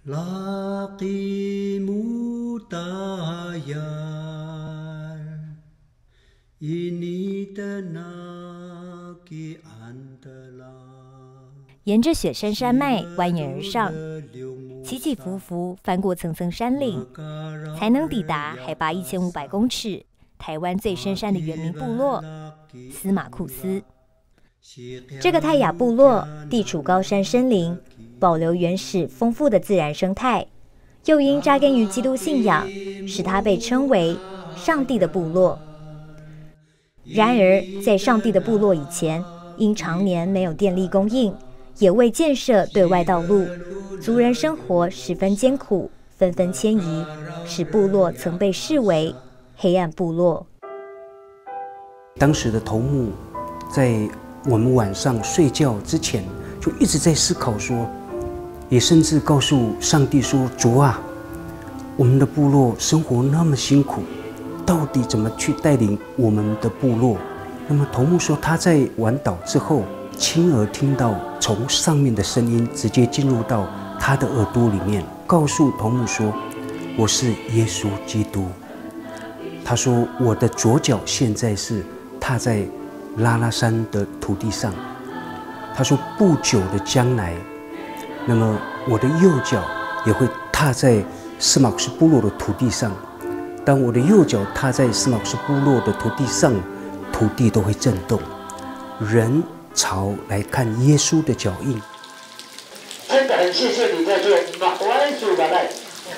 Laqimu tayar ini tenaki antala。 沿着雪山山脉蜿蜒而上，起起伏伏翻过层层山岭，才能抵达海拔1500公尺、台湾最深山的原民部落司马库斯。这个泰雅部落地处高山森林，保留原始丰富的自然生态，又因扎根于基督信仰，使它被称为上帝的部落。然而，在上帝的部落以前，因常年没有电力供应，也未建设对外道路，族人生活十分艰苦，纷纷迁移，使部落曾被视为黑暗部落。 当时的头目在我们晚上睡觉之前，就一直在思考说，也甚至告诉上帝说：“主啊，我们的部落生活那么辛苦，到底怎么去带领我们的部落？”那么头目说，他在晚祷之后，亲耳听到从上面的声音直接进入到他的耳朵里面，告诉头目说：“我是耶稣基督。”他说：“我的左脚现在是踏在拉拉山的土地上。”他说：“不久的将来，那么我的右脚也会踏在司马库斯部落的土地上。当我的右脚踏在司马库斯部落的土地上，土地都会震动，人朝来看耶稣的脚印。” 真的很谢谢你在做马歪主的来。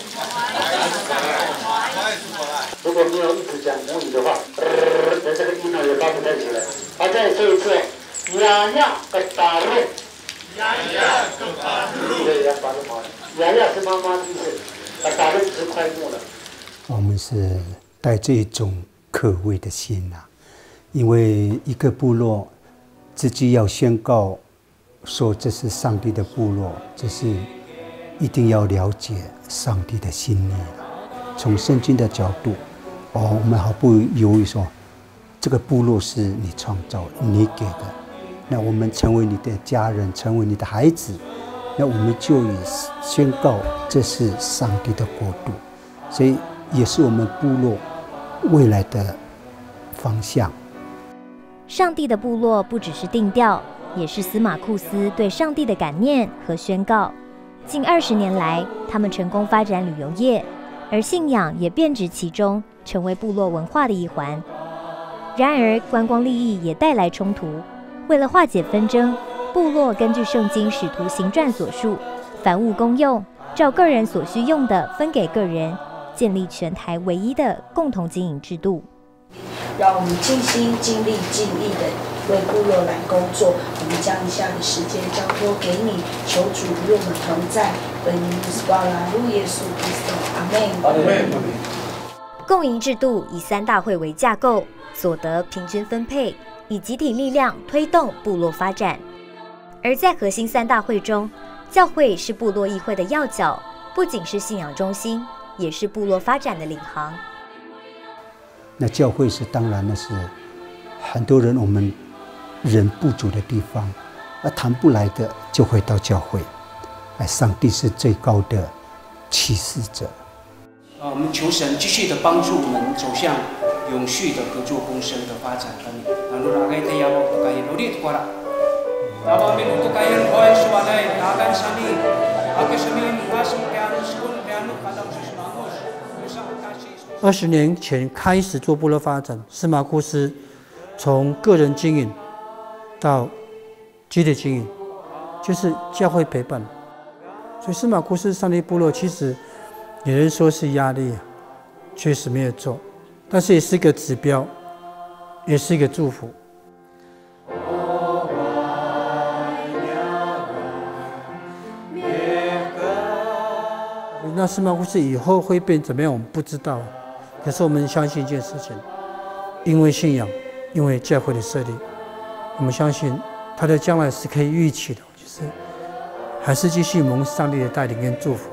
如果没有一直讲母语的话，这个音呢也发不太起来。再说一次，呀呀个打论，呀呀个打论，对，要把它好了。呀呀是妈妈的意思，打论是快木了。 我们是带着一种可畏的心啊，因为一个部落自己要宣告说这是上帝的部落，这是一定要了解上帝的心意了。从圣经的角度，我们毫不犹豫说，这个部落是你创造、你给的，那我们成为你的家人，成为你的孩子，那我们就以宣告这是上帝的国度，所以也是我们部落未来的方向。 上帝的部落不只是定调，也是司马库斯对上帝的感念和宣告。近20年来，他们成功发展旅游业，而信仰也遍植其中，成为部落文化的一环。然而，观光利益也带来冲突。为了化解纷争，部落根据圣经使徒行传所述，凡物公用，照个人所需用的分给个人，建立全台唯一的共同经营制度。 让我们尽心尽力尽力的为部落来工作。我们将以下的时间交托给你，求主与我们同在。本名是巴拉路耶稣基督，阿门。 共赢制度以3大会为架构，所得平均分配，以集体力量推动部落发展。而在核心3大会中，教会是部落议会的要角，不仅是信仰中心，也是部落发展的领航。 那教会是当然那是很多人我们人不足的地方，谈不来的就会到教会。上帝是最高的启示者。 我们求神继续的帮助我们走向永续的合作共生的发展。 20年前开始做部落发展，司马库斯从个人经营到集体经营，就是教会陪伴。所以司马库斯上帝部落其实有人说是压力，确实没有做，但是也是一个指标，也是一个祝福。那司马库斯以后会变怎么样，我们不知道。可是我们相信一件事情，因为信仰，因为教会的设立，我们相信他的将来是可以预期的，就是还是继续蒙上帝的带领跟祝福。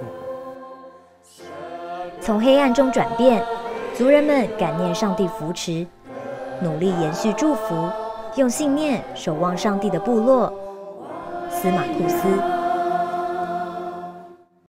从黑暗中转变，族人们感念上帝扶持，努力延续祝福，用信念守望上帝的部落。司马库斯。